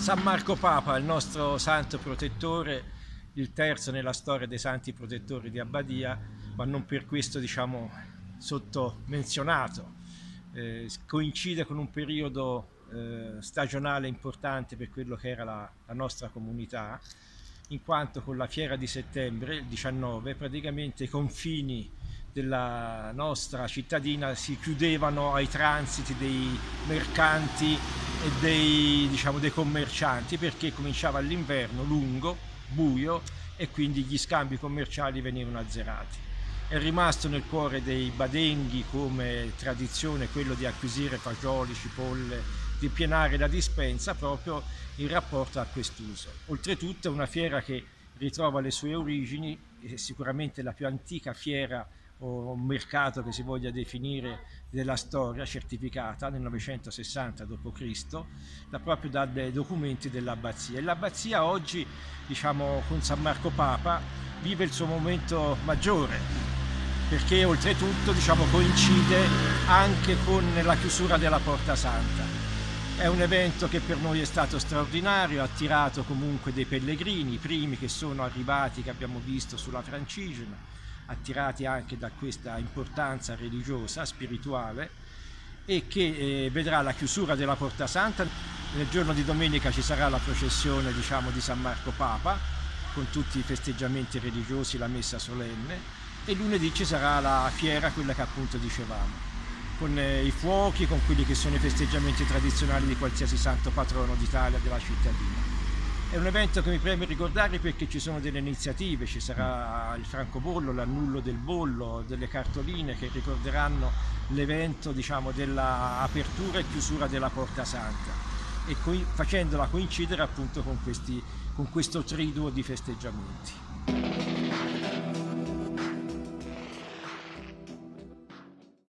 San Marco Papa, il nostro santo protettore, il terzo nella storia dei santi protettori di Abbadia, ma non per questo diciamo sottomenzionato. Coincide con un periodo stagionale importante per quello che era la nostra comunità, in quanto con la fiera di settembre, il 19, praticamente i confini della nostra cittadina si chiudevano ai transiti dei mercanti e dei commercianti, perché cominciava l'inverno lungo, buio, e quindi gli scambi commerciali venivano azzerati. È rimasto nel cuore dei badenghi come tradizione quello di acquisire fagioli, cipolle, di pienare la dispensa proprio in rapporto a quest'uso. Oltretutto è una fiera che ritrova le sue origini, è sicuramente la più antica fiera o mercato che si voglia definire della storia certificata nel 960 d.C. Proprio dai documenti dell'abbazia. E l'abbazia oggi, diciamo, con San Marco Papa vive il suo momento maggiore, perché oltretutto diciamo, coincide anche con la chiusura della Porta Santa. È un evento che per noi è stato straordinario, ha attirato comunque dei pellegrini, i primi che sono arrivati, che abbiamo visto sulla Francigena, attirati anche da questa importanza religiosa, spirituale, e che vedrà la chiusura della Porta Santa. Nel giorno di domenica ci sarà la processione, diciamo, di San Marco Papa, con tutti i festeggiamenti religiosi, la messa solenne, e lunedì ci sarà la fiera, quella che appunto dicevamo, con i fuochi, con quelli che sono i festeggiamenti tradizionali di qualsiasi santo patrono d'Italia, della cittadina. È un evento che mi preme ricordare perché ci sono delle iniziative, ci sarà il francobollo, l'annullo del bollo, delle cartoline che ricorderanno l'evento, diciamo, dell'apertura e chiusura della Porta Santa, e facendola coincidere appunto con questo triduo di festeggiamenti.